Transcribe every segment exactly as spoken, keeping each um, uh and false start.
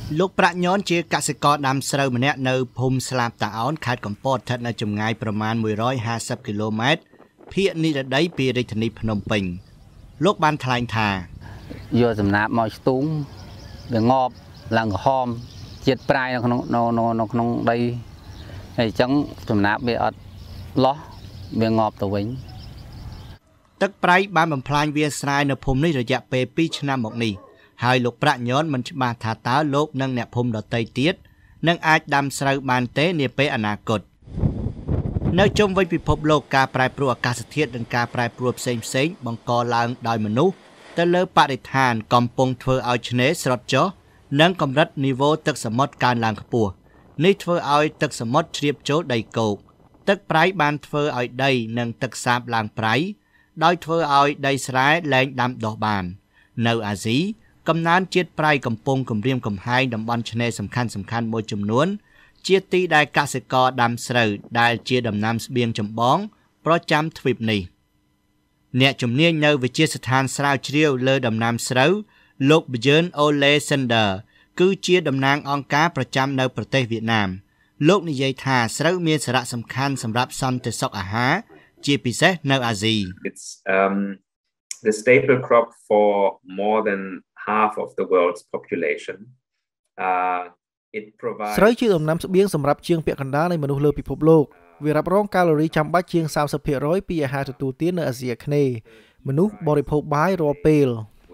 លោកប្រាក់ញនជាកសិករដាំស្រូវម្នាក់នៅភូមិស្លាបតាអោនខេត្តកំពតស្ថិតនៅចម្ងាយប្រមាណមួយរយห้าสิบគីឡូម៉ែត្រភាគនិរដីពីរាជធានីភ្នំពេញលោកបានថ្លែងថាយកសំណាបមកស្ទូងវាងប់ឡើងក្រហមជាតិប្រៃនៅក្នុងនៅក្នុងដីហើយអញ្ចឹងសំណាបវាអត់លោះវាងប់ទៅវិញទឹកប្រៃបានបំផ្លាញវាលស្រែនៅភូមិនេះរយៈពេលពីរឆ្នាំមកនេះហើយលោកប្រាក់ញនមិនច្បាស់ថាតើលោកនិងអ្នកភូមិដទៃទៀតនឹងអាចដាំស្រូវបានទេនាពេលអនាគតនៅជុំវិញពិភពលោកការប្រែប្រួលអាកាសធាតុនិងការប្រែប្រួលផ្សេងៗបង្កឡើងដោយមនុស្សទៅលើបរិស្ថានកំពុងធ្វើឲ្យឆ្នេរស្រុតចុះនិងកម្រិតនីវ៉ូទឹកសមុទ្រកើនឡើងខ្ពស់នេះធ្វើឲ្យទឹកសមុទ្រជ្រាបចូលដីគោកទឹកប្រៃបានធ្វើឲ្យដីនិងទឹកសាបឡើងប្រៃដោយធ្វើឲ្យដីស្រែលែងដាំដុះបាននៅអាស៊ីកំណើនជាតិប្រៃកំពុងគំរាមកំហែងតំបន់ឆ្នេរសំខាន់សំខាន់មួយចំនួនជាទីដែលកសិករដាំស្រូវដែលជាដំណាំស្បៀងចម្បងប្រចាំទ្វីបនេះអ្នកជំនាញនៅវិទ្យាស្ថានស្រាវជ្រាវលើដំណាំស្រូវលោក Bjørn Ole Sander គឺជាតំណាងអង្គការប្រចាំនៅប្រទេសវៀតណាមលោកនិយាយថាស្រូវមានសារៈសំខាន់សម្រាប់សន្តិសុខអាហារជាពិសេសនៅអាស៊ី It's um the staple crop for more than half of the world's population. Uh it provides ស្រូវជាដំណាំស្បៀងសម្រាប់ជាងពាក់កណ្ដាលនៃមនុស្សលើពិភពលោកវារ៉ាប់រងកាឡូរីចាំបាច់ជាងសាមសិបភាគរយពីអាហារទទួលទាននៅអាស៊ីអាគ្នេយ៍មនុស្សបរិភោគបាយរាល់ពេល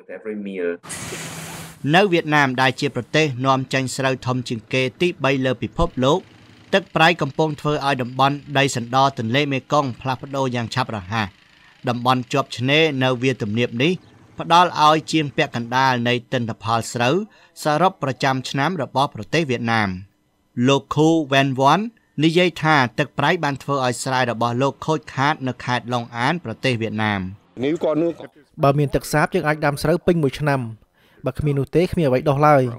នៅវៀតណាមដែលជាប្រទេសនាំចេញស្រូវធំជាងគេទីបីលើពិភពលោកទឹកប្រៃកំពុងធ្វើឲ្យតំបន់ដីសណ្ដទន្លេមេគង្គផ្លាស់ប្ដូរយ៉ាងឆាប់រហ័សតំបន់ជាប់ឆ្នេរនៅវាលទំនាបនេះផ្ដល់ឲ្យជាងពាក់កណ្ដាលនៃទិន្នផលស្រូវសរុបប្រចាំឆ្នាំរបស់ប្រទេសវៀតណាមលោកខូវ៉ែនវ៉ាន់និយាយថាទឹកប្រៃបានធ្វើឲ្យស្រែរបស់លោកខូចខាតនៅខេត្តឡុងអានប្រទេសវៀតណាមបើមានទឹកសាបយើងអាចដាំស្រូវពេញមួយឆ្នាំបើគ្មាននោះទេគ្មានអ្វីដោះឡើយ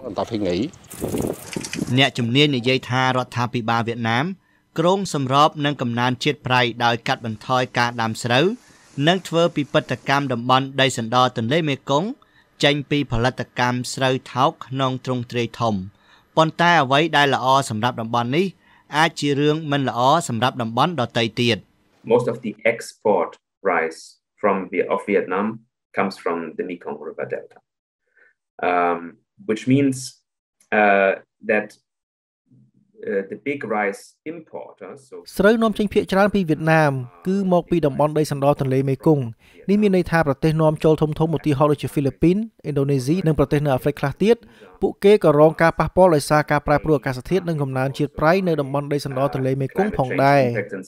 អ្នកជំនាញនិយាយថារដ្ឋាភិបាលវៀតណាមគ្រោងសម្របនឹងកំណើនជាតិប្រៃដោយកាត់បន្ថយការដាំស្រូវនិងធ្វើពិពិធកម្មតំបន់ដីសណ្ដទន្លេមេគង្គចេញពីផលិតកម្មស្រូវថោកក្នុងទ្រង់ទ្រាយធំប៉ុន្តែអ្វីដែលល្អសម្រាប់តំបន់នេះអាចជារឿងមិនល្អសម្រាប់តំបន់ដទៃទៀត Most of the export rice from of Vietnam comes from the Mekong River Delta um which means uh that uh, the big rice importers so ស្រូវនាំចេញភាគច្រើនពីវៀតណាមគឺមកពីតំបន់ដីសណ្ដទន្លេមេគង្គនេះមានន័យថាប្រទេសនាំចូលធំៗឧទាហរណ៍ដូចជាហ្វីលីពីនឥណ្ឌូនេស៊ីនិងប្រទេសនៅអាហ្វ្រិកខ្លះទៀតពួកគេក៏រងការប៉ះពាល់ដោយសារការប្រែប្រួលអាកាសធាតុនិងកំណើនជាតិប្រៃនៅតំបន់ដីសណ្ដទន្លេមេគង្គផងដែរ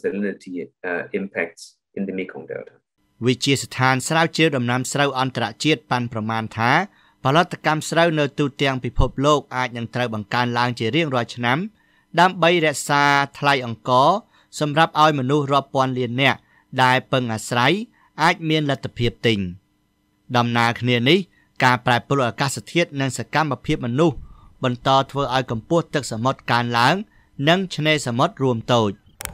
វិទ្យាស្ថានស្រាវជ្រាវដំណាំស្រូវអន្តរជាតិប៉ាន់ប្រមាណថាផលិតកម្មស្រូវនៅទូទាំងពិភពលោកអាចនឹងត្រូវបង្កើនឡើងជារៀងរាល់ឆ្នាំដើម្បីរក្សាថ្លៃអង្ករសម្រាប់ឲ្យមនុស្សរាប់ពាន់លាននាក់ដែលពឹងអាស្រ័យអាចមានលទ្ធភាពទិញដំណើរគ្នានេះការប្រែប្រួលអាកាសធាតុនិងសកម្មភាពមនុស្សបន្តធ្វើឲ្យកម្ពស់ទឹកសមុទ្រកើនឡើងនិងឆ្នេរសមុទ្ររួមតូច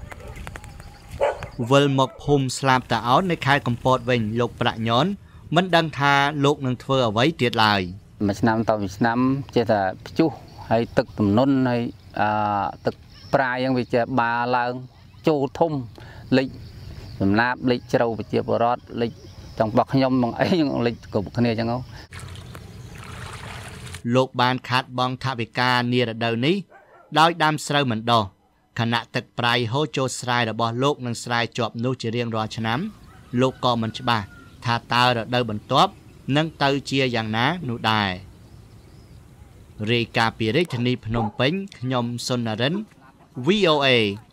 វិលមកភូមិស្លាបតាអោននៅខេត្តកំពតវិញលោកប្រាក់ញនមិនដឹងថាលោកនឹងធ្វើអ្វីទៀតឡើយមួយឆ្នាំតទៅឆ្នាំចេះតែព្យុះហើយទឹកទំនន់ហើយអឺទឹកប្រៃយ៉ាងវាចេះបាឡើងចូលធំលិចសំណាបលិចជ្រៅប្រជាពលរដ្ឋលិចចង់របស់ខ្ញុំមកអីលិចគ្រប់គ្នាអញ្ចឹងលោកបានខាត់បងថវិកានារដូវនេះដោយដាំស្រូវមិនដោះខណៈទឹកប្រៃហូរចូលស្រែរបស់លោកនឹងស្រែជាប់នោះជារៀងរាល់ឆ្នាំលោកក៏មិនច្បាស់ថាតើរដូវបន្ទាប់នឹងទៅជាយ៉ាងណានោះដែររាយការណ៍ពីរាជធានីភ្នំពេញខ្ញុំសុននរិន វី អូ เอ